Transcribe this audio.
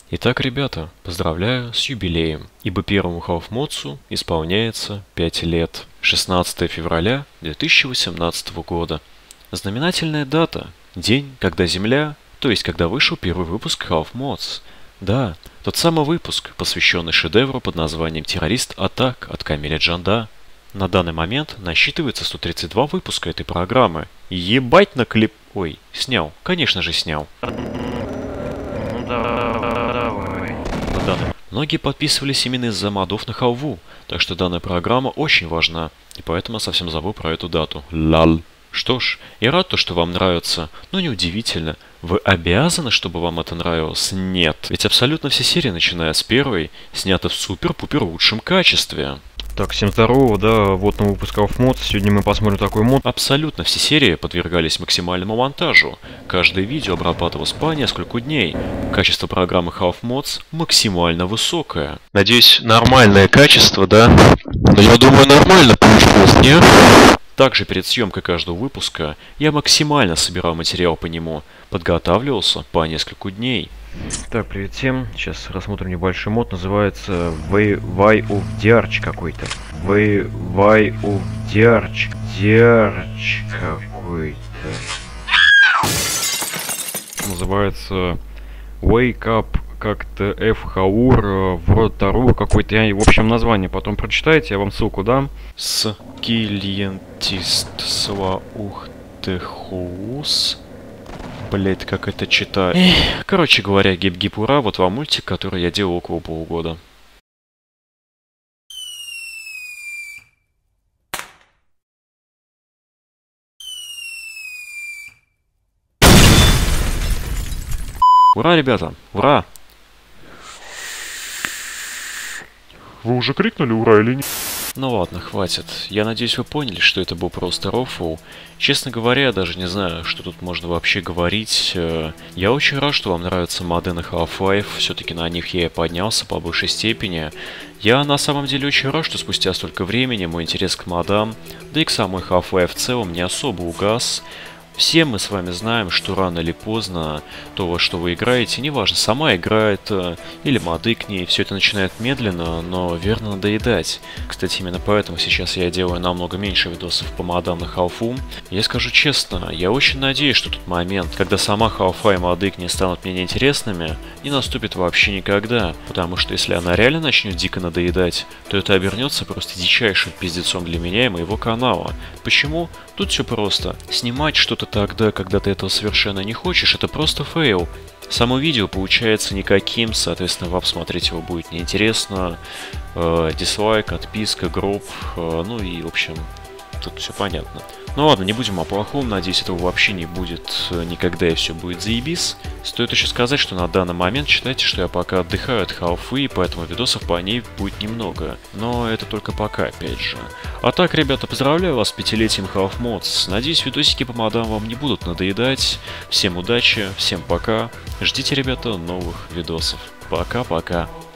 Итак, ребята, поздравляю с юбилеем, ибо первому Халфмодсу исполняется 5 лет. 16 февраля 2018 года. Знаменательная дата. День, когда Земля, то есть когда вышел первый выпуск Half-Mods. Да, тот самый выпуск, посвященный шедевру под названием «Террорист Атак» от Камиля Джанда. На данный момент насчитывается 132 выпуска этой программы. Ебать на клип... Ой, снял. Конечно же снял. Многие подписывались именно из-за модов на халву, так что данная программа очень важна, и поэтому я совсем забыл про эту дату. Лал. Что ж, я рад, что вам нравится, но неудивительно. Вы обязаны, чтобы вам это нравилось? Нет. Ведь абсолютно все серии, начиная с первой, сняты в супер-пупер лучшем качестве. Так, всем здорово, да, вот новый выпуск Half-Mods. Сегодня мы посмотрим такой мод. Абсолютно все серии подвергались максимальному монтажу. Каждое видео обрабатывалось по несколько дней. Качество программы Half-Mods максимально высокое. Надеюсь, нормальное качество, да? Но я думаю, нормально получилось, не? Также перед съемкой каждого выпуска я максимально собирал материал по нему, подготавливался по несколько дней. Так, привет всем. Сейчас рассмотрим небольшой мод. Называется Way of Diarch какой-то. Way of Diarch. Diarch какой-то. Называется Wake Up как-то F Хаур в Тару какой-то. В общем, название потом прочитайте, я вам ссылку дам. С Кильентист Слаухтехус. Блять, как это читаю. Короче говоря, гип-гип ура, вот вам мультик, который я делал около полугода. Ура, ребята, ура! Вы уже крикнули ура или нет? Ну ладно, хватит. Я надеюсь, вы поняли, что это был просто рофл. Честно говоря, я даже не знаю, что тут можно вообще говорить. Я очень рад, что вам нравятся моды на Half-Life. Все-таки на них я и поднялся по большей степени. Я на самом деле очень рад, что спустя столько времени мой интерес к модам, да и к самой Half-Life в целом, не особо угас. Все мы с вами знаем, что рано или поздно то, во что вы играете, неважно, сама играет или моды к ней, все это начинает медленно, но верно надоедать. Кстати, именно поэтому сейчас я делаю намного меньше видосов по модам на халфу. Я скажу честно, я очень надеюсь, что тот момент, когда сама халфа и моды к ней станут мне неинтересными, не наступит вообще никогда. Потому что если она реально начнет дико надоедать, то это обернется просто дичайшим пиздецом для меня и моего канала. Почему? Тут все просто. Снимать что-то тогда, когда ты этого совершенно не хочешь, это просто фейл. Само видео получается никаким, соответственно, вам смотреть его будет неинтересно. Дизлайк, отписка, гроб, ну и, в общем, тут все понятно. Ну ладно, не будем о плохом, надеюсь, этого вообще не будет никогда и все будет заебись. Стоит еще сказать, что на данный момент считайте, что я пока отдыхаю от халфы, и поэтому видосов по ней будет немного. Но это только пока, опять же. А так, ребята, поздравляю вас с 5-летием Half-Mods. Надеюсь, видосики по модам вам не будут надоедать. Всем удачи, всем пока. Ждите, ребята, новых видосов. Пока-пока.